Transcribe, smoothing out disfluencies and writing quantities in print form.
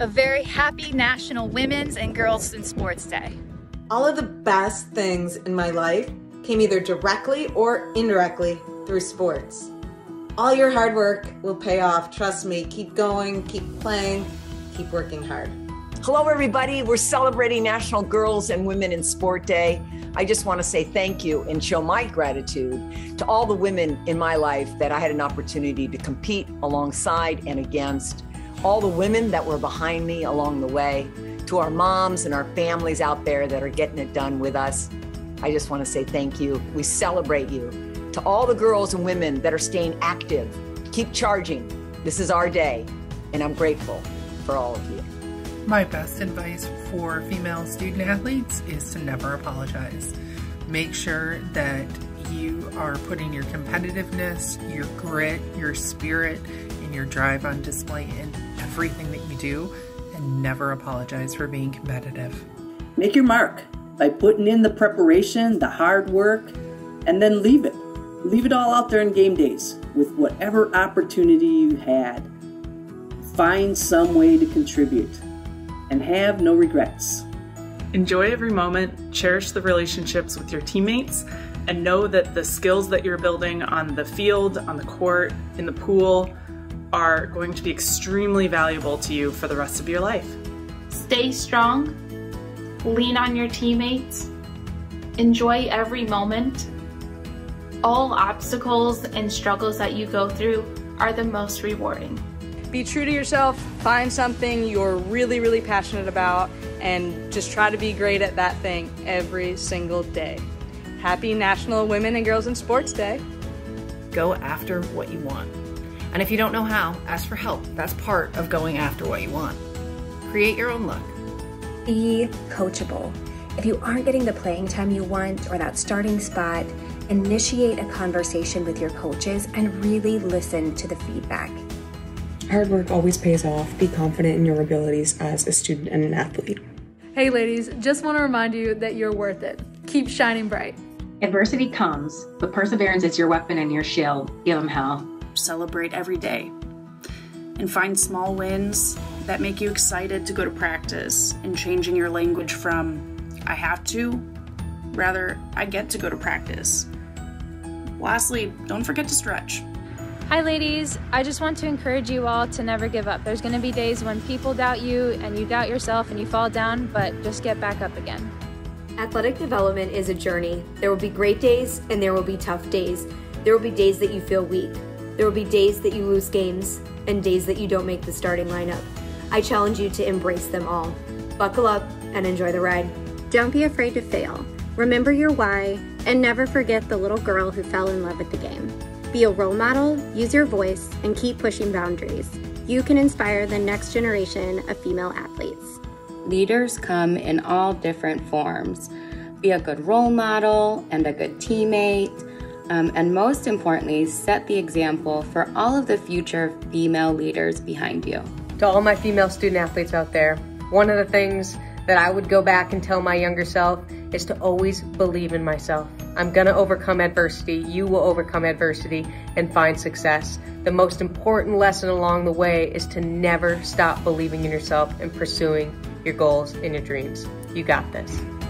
A very happy National Women's and Girls in Sports Day. All of the best things in my life came either directly or indirectly through sports. All your hard work will pay off, trust me. Keep going, keep playing, keep working hard. Hello everybody, we're celebrating National Girls and Women in Sport Day. I just want to say thank you and show my gratitude to all the women in my life that I had an opportunity to compete alongside and against, all the women that were behind me along the way, to our moms and our families out there that are getting it done with us. I just want to say thank you. We celebrate you. To all the girls and women that are staying active, keep charging. This is our day, and I'm grateful for all of you. My best advice for female student athletes is to never apologize. Make sure that you are putting your competitiveness, your grit, your spirit, and your drive on display in everything that you do, and never apologize for being competitive. Make your mark by putting in the preparation, the hard work, and then leave it. Leave it all out there in game days with whatever opportunity you had. Find some way to contribute and have no regrets. Enjoy every moment, cherish the relationships with your teammates, and know that the skills that you're building on the field, on the court, in the pool are going to be extremely valuable to you for the rest of your life. Stay strong, lean on your teammates, enjoy every moment. All obstacles and struggles that you go through are the most rewarding. Be true to yourself, find something you're really passionate about, and just try to be great at that thing every single day. Happy National Women and Girls in Sports Day. Go after what you want. And if you don't know how, ask for help. That's part of going after what you want. Create your own luck. Be coachable. If you aren't getting the playing time you want or that starting spot, initiate a conversation with your coaches and really listen to the feedback. Hard work always pays off. Be confident in your abilities as a student and an athlete. Hey ladies, just want to remind you that you're worth it. Keep shining bright. Adversity comes, but perseverance is your weapon and your shield. Give them hell. Celebrate every day and find small wins that make you excited to go to practice, and changing your language from I have to, rather I get to go to practice. Lastly, don't forget to stretch. Hi ladies, I just want to encourage you all to never give up. There's going to be days when people doubt you and you doubt yourself and you fall down, but just get back up again. Athletic development is a journey. There will be great days and there will be tough days. There will be days that you feel weak. There will be days that you lose games and days that you don't make the starting lineup. I challenge you to embrace them all. Buckle up and enjoy the ride. Don't be afraid to fail. Remember your why and never forget the little girl who fell in love with the game. Be a role model, use your voice, and keep pushing boundaries. You can inspire the next generation of female athletes. Leaders come in all different forms. Be a good role model and a good teammate, and most importantly, set the example for all of the future female leaders behind you. To all my female student athletes out there, one of the things that I would go back and tell my younger self is to always believe in myself. I'm gonna overcome adversity, you will overcome adversity and find success. The most important lesson along the way is to never stop believing in yourself and pursuing your goals and your dreams. You got this.